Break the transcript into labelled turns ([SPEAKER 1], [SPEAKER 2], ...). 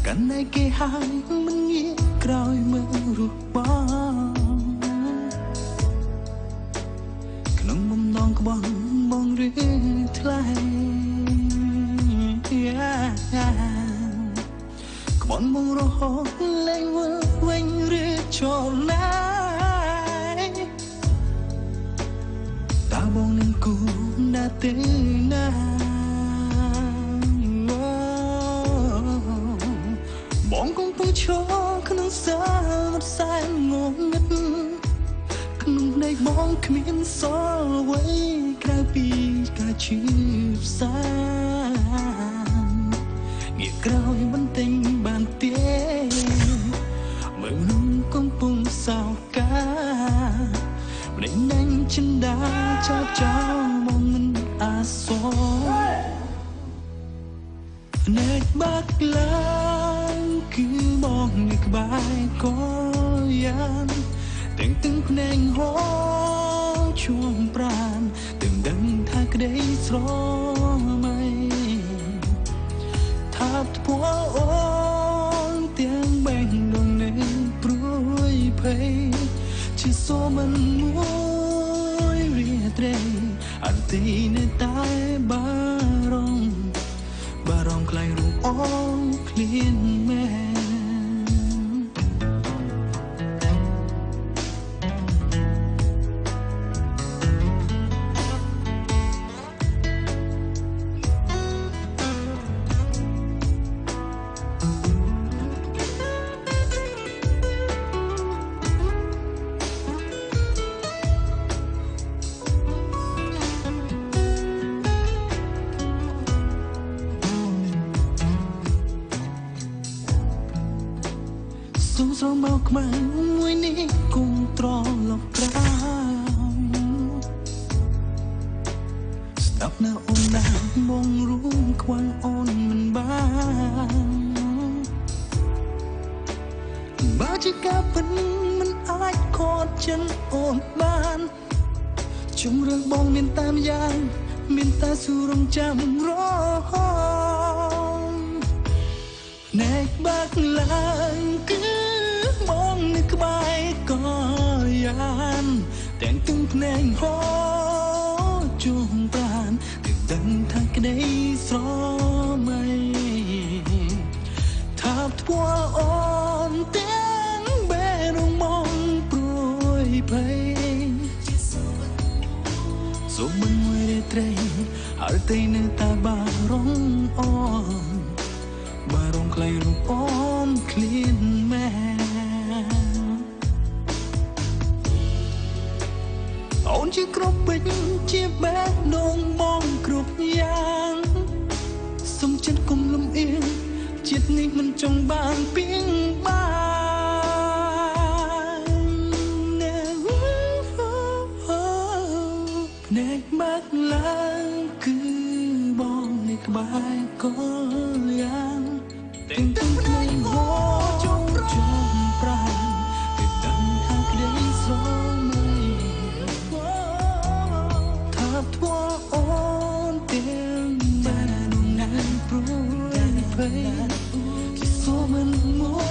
[SPEAKER 1] កាន់តែគេហើយមិនងាកក្រោយមើលរូបបងក្នុងបំណងក្បន់បងរឿថ្លៃក្បន់បងរហូតលែងវិលវិញឬចូលណាយតើបងនឹងគូណាទេណាបងគង់ពុំឈរក្នុងសាលសែនងងឹតក្នុងភ្នែកបងគ្មានសល់អ្វីក្រៅពីការឈឺផ្សាងាកក្រោយបន្តិចបានទេមើលមនុស្សកំពុងសោកការម្នាក់ណាញ់ចិនដាចាប់ចោលមកមិនអាសរភ្នែកបាក់ឡើងគឺបងនៅក្បែរក៏យ៉ាងទាំងទឹកភ្នែកហូរជួងប្រាណទាំងដឹងថាក្តីស្រមៃថាបថ្ពាល់អូនទាំងបែងដងនៅព្រួយភ័យជាសូមិនមួយរាត្រីអត់ទីនៅតែបារម្ភខ្លាយរូបអូនឃ្លានមែនសូមស្រមោលខ្មៅមួយនេះគុំត្រឡប់ក្រោយស្ដាប់នៅអូនណាបងរួមខ្វល់អូនមិនបានបើជាការពិតមិនអាចខកចិត្តអូនបានជំរឿនបងមានតាមយ៉ាងមានតែស៊ូរងចាំរហូតណែបាក់ឡើងគឺបងនៅក្បែរក៏យ៉ាងទាំងទឹកភ្នែកហូរជួងប្រាណគឺដឹងថាក្តីស្រមៃថាបថ្ពាល់អូនទាំងបែរងមកព្រួយភ័យសូមមិនមួយរាត្រីហើយតែនៅតែបារម្ភអូនបារម្ភខ្លាយរូបអូនឃ្លានមែនអូនជាគ្រប់ពេញជាបែបដងបងគ្រប់យ៉ាងសុំចិត្តគុំលំអៀងចិត្តនេះមិនចង់បានពីងបានភ្នែកបាក់ឡើងគឺបងនៅក្បែរក៏យ៉ាងទាំងទឹកភ្នែកហូរចូលប្រាណគឺដឹងថាក្តីស្រមៃថាបថ្ពាល់អូនទាំងបែរនំណានព្រួយភ័យជាសូមិនមួយ